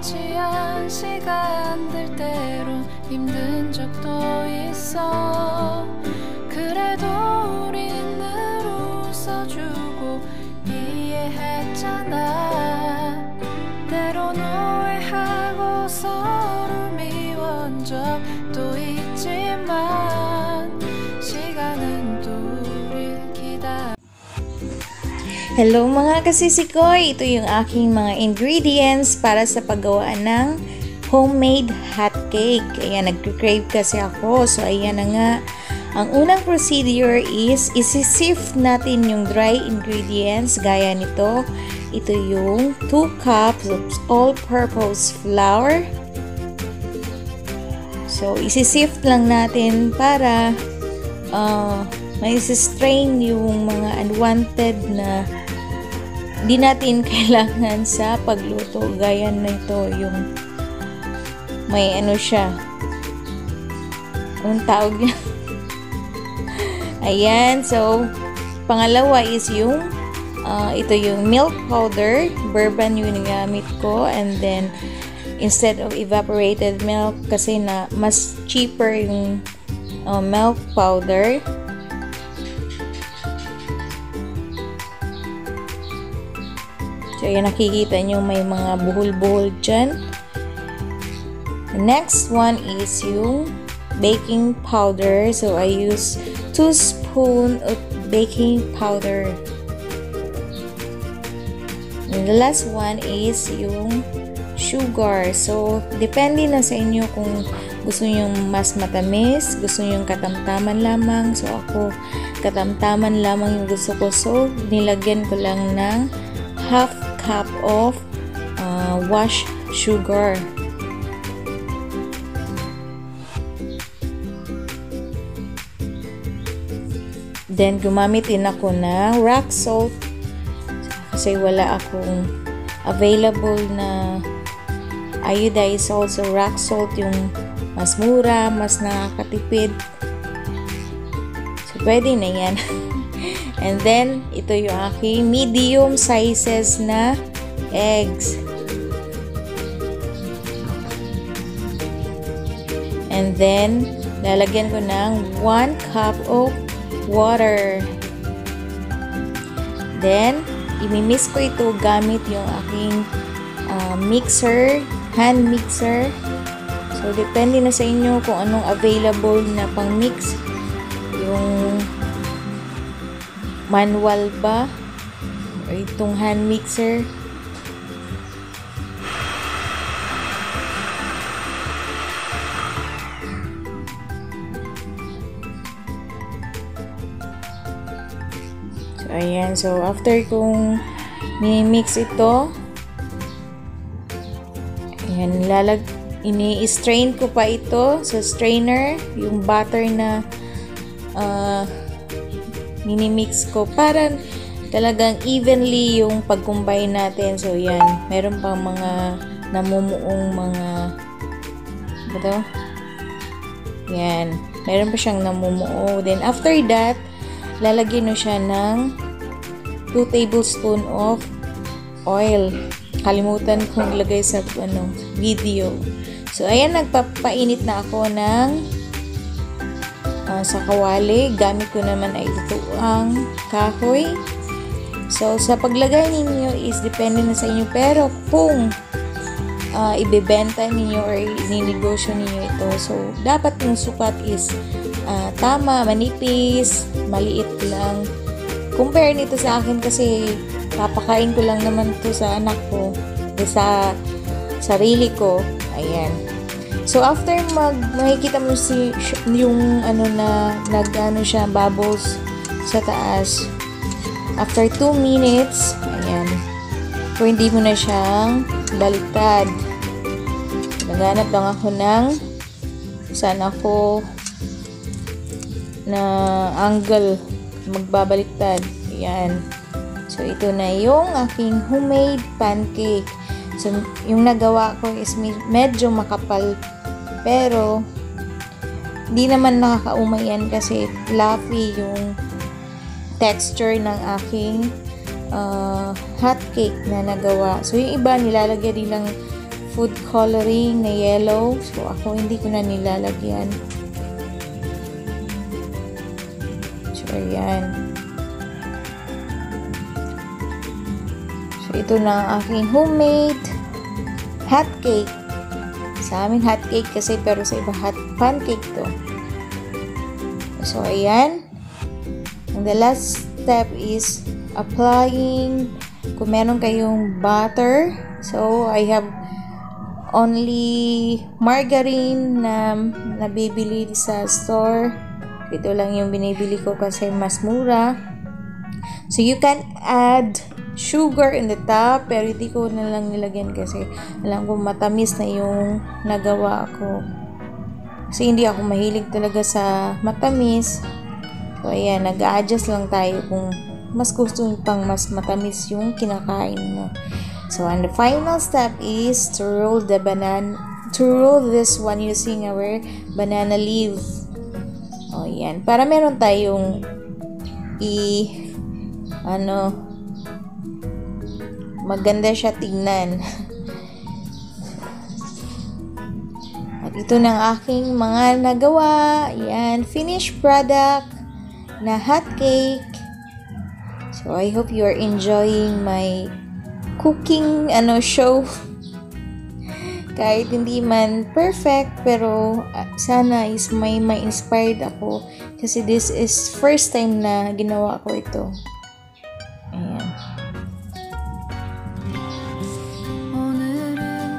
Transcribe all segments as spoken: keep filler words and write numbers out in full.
지한 시간들 때론 힘든 적도 있어. 그래도 우린 늘 웃어주고 이해했잖아. 때론 오해하고 서로 미워한 적도 있지만 시간은 우릴 기다려. Hello mga kasisikoy! Ito yung aking mga ingredients para sa paggawa ng homemade hot cake. Ayan, nag-crave kasi ako. So, ayan na nga. Ang unang procedure is isi-sift natin yung dry ingredients gaya nito. Ito yung two cups of all-purpose flour. So, isi-sift lang natin para uh, may-strain yung mga unwanted na di natin kailangan sa pagluto. Gaya nito yung may ano siya. Anong tawag niya? Ayan. So, pangalawa is yung uh, ito yung milk powder. Bourbon yung nagamit ko. And then, instead of evaporated milk, kasi na mas cheaper yung uh, milk powder. So, ayan, nakikita nyo may mga buhol-buhol dyan. The next one is yung baking powder. So, I use two spoon of baking powder. And the last one is yung sugar. So, depende na sa inyo kung gusto nyo mas matamis, gusto nyo katamtaman lamang. So, ako, katamtaman lamang yung gusto ko. So, nilagyan ko lang ng half cup of uh, washed sugar. Then, gumamit din ako na rock salt kasi wala akong available na iodized salt. So, rock salt yung mas mura, mas nakakatipid. So, pwede na yan. And then, ito yung aking medium sizes na eggs. And then, lalagyan ko ng one cup of water. Then, imimix ko ito gamit yung aking uh, mixer, hand mixer. So, depende na sa inyo kung anong available na pang mix. Yung manual ba o itong hand mixer. So ayan, so after kong mi-mix ito, ayan, lalag ini-strain ko pa ito sa strainer yung butter na uh, minimix ko para talagang evenly yung pag-combine natin. So, yan. Meron pang mga namumuong mga ito. Yan. Meron pa siyang namumuo. Then, after that, lalagyan mo siya ng two tablespoons of oil. Kalimutan kong ilagay sa ano, video. So, ayan, nagpapainit na ako ng Uh, sa kawali. Gamit ko naman ay ito ang kahoy. So, sa paglagay ninyo is depende na sa inyo. Pero, kung uh, ibebenta ninyo or ininegosyo ninyo ito, so, dapat yung sukat is uh, tama, manipis, maliit lang. Compare nito sa akin kasi papakain ko lang naman ito sa anak ko, sa sarili ko. Ayan. So, after mag, makikita mo si, yung, ano na, nag-ano siya, bubbles sa taas. After two minutes, ayan, kung hindi mo na siyang baliktad. Naghanap lang ako ng, saan ako, na angle, magbabaliktad. Ayan. So, ito na yung aking homemade pancake. So, yung nagawa ko is medyo makapal. Pero, di naman nakakaumay yan kasi fluffy yung texture ng aking uh, hot cake na nagawa. So, yung iba nilalagyan din ng food coloring na yellow. So, ako hindi ko na nilalagyan. So, ayan. So, ito na ang aking homemade hot cake. Sa amin hot cake kasi, pero sa iba hot pancake to. So, ayan. And the last step is applying, kung meron kayong butter. So, I have only margarine na nabibili sa store. Ito lang yung binibili ko kasi mas mura. So, you can add sugar in the top, pero hindi ko na lang nilagyan kasi alam ko matamis na yung nagawa ko. Kasi hindi ako mahilig talaga sa matamis. So, ayan, nag-a-adjust lang tayo kung mas gusto nyo pang mas matamis yung kinakain mo. So, and the final step is to roll the banana, to roll this one using our banana leaf. O, yan. Para meron tayong i, ano, maganda siya tingnan. At ito na ang aking mga nagawa. Yan, finished product na hot cake. So, I hope you are enjoying my cooking ano show. Kahit hindi man perfect, pero uh, sana is may may inspired ako kasi this is first time na ginawa ko ito. Ayan. 오늘은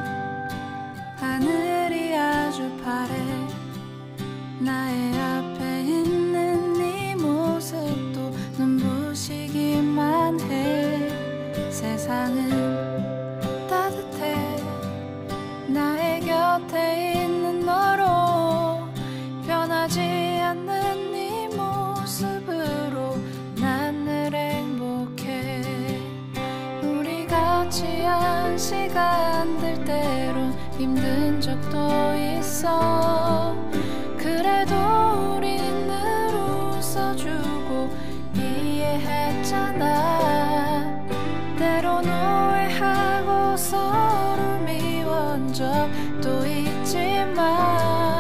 하늘이 아주 파래 나의 앞에 있는 네 모습도 눈부시기만 해 세상은 따뜻해 나의 곁에 있는 너로 변하지 않는 네 모습으로 난 늘 행복해 우리 같이 한 시간들 때론 힘든 적도 있어 그래도 우린 늘 웃어주고 이해했잖아 때론 오해하고 서로 미워한 적도 있지만